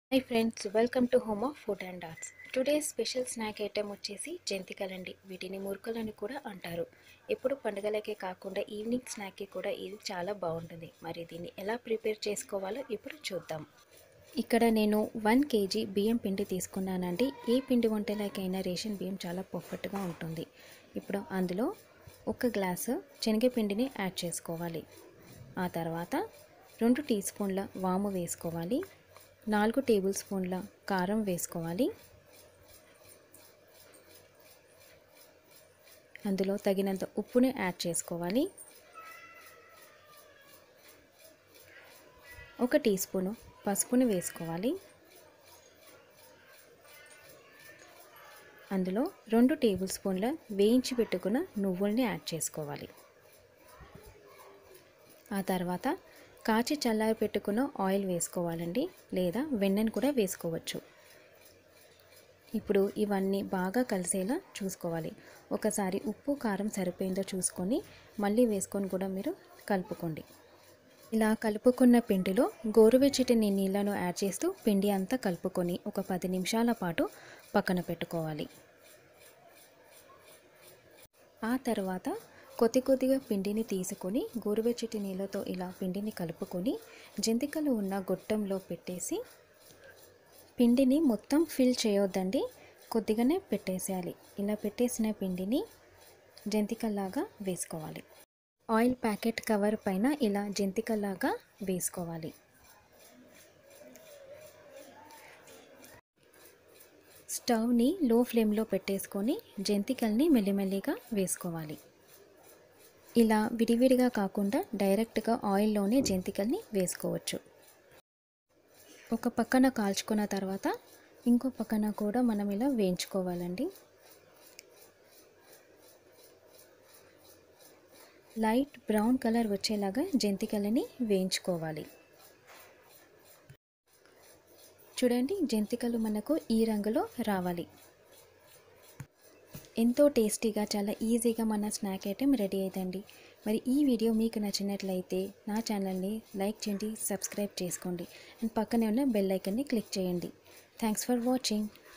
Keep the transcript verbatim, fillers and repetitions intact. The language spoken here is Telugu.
Hi friends, welcome to home of food and arts. Today special snack item వచ్చేసి జంతికలండి. వీటిని మురుకులని కూడా అంటారు. ఎప్పుడు పండుగలకే కాకుండా ఈవినింగ్ స్నాక్కి కూడా ఇది చాలా బాగుంటుంది. మరి దీన్ని ఎలా ప్రిపేర్ చేసుకోవాలో ఇప్పుడు చూద్దాం. ఇక్కడ నేను వన్ కేజీ బియ్యం పిండి తీసుకున్నానండి. ఏ పిండి వంటలకైనా రేషన్ బియ్యం చాలా పర్ఫెక్ట్గా ఉంటుంది. ఇప్పుడు అందులో ఒక గ్లాసు శనగపిండిని యాడ్ చేసుకోవాలి. ఆ తర్వాత రెండు టీ స్పూన్ల వాము వేసుకోవాలి. నాలుగు టేబుల్ స్పూన్ల కారం వేసుకోవాలి. అందులో తగినంత ఉప్పుని యాడ్ చేసుకోవాలి. ఒక టీ స్పూను పసుపుని వేసుకోవాలి. అందులో రెండు టేబుల్ స్పూన్ల వేయించి పెట్టుకున్న నువ్వుల్ని యాడ్ చేసుకోవాలి. ఆ తర్వాత కాచి చల్లారి పెట్టుకున్న ఆయిల్ వేసుకోవాలండి, లేదా వెన్నెను కూడా వేసుకోవచ్చు. ఇప్పుడు ఇవన్నీ బాగా కలిసేలా చూసుకోవాలి. ఒకసారి ఉప్పు కారం సరిపోయిందో చూసుకొని మళ్ళీ వేసుకొని కూడా మీరు కలుపుకోండి. ఇలా కలుపుకున్న పిండిలో గోరువెచ్చటి నీళ్ళను యాడ్ చేస్తూ పిండి అంతా కలుపుకొని ఒక పది నిమిషాల పాటు పక్కన పెట్టుకోవాలి. ఆ తర్వాత కొద్ది కొద్దిగా పిండిని తీసుకొని గోరువెచ్చటి నీళ్ళతో ఇలా పిండిని కలుపుకొని జంతికలు ఉన్న గొట్టంలో పెట్టేసి, పిండిని మొత్తం ఫిల్ చేయొద్దండి, కొద్దిగానే పెట్టేసేయాలి. ఇలా పెట్టేసిన పిండిని జంతికల్లాగా వేసుకోవాలి. ఆయిల్ ప్యాకెట్ కవర్ పైన ఇలా జంతికల్లాగా వేసుకోవాలి. స్టవ్ని లో ఫ్లేమ్లో పెట్టేసుకొని జంతికల్ని మెల్లిమెల్లిగా వేసుకోవాలి. ఇలా విడివిడిగా కాకుండా డైరెక్ట్గా ఆయిల్లోనే జంతికల్ని వేసుకోవచ్చు. ఒక పక్కన కాల్చుకున్న తర్వాత ఇంకో పక్కన కూడా మనం ఇలా వేయించుకోవాలండి. లైట్ బ్రౌన్ కలర్ వచ్చేలాగా జంతికలని వేయించుకోవాలి. చూడండి, జంతికలు మనకు ఈ రంగులో రావాలి. ఎంతో టేస్టీగా, చాలా ఈజీగా మన స్నాక్ ఐటెం రెడీ అవుతుంది. మరి ఈ వీడియో మీకు నచ్చినట్లయితే నా ఛానల్ని లైక్ చేయండి, సబ్స్క్రైబ్ చేసుకోండి అండ్ పక్కనే ఉన్న బెల్ ఐకాన్ని క్లిక్ చేయండి. Thanks for watching.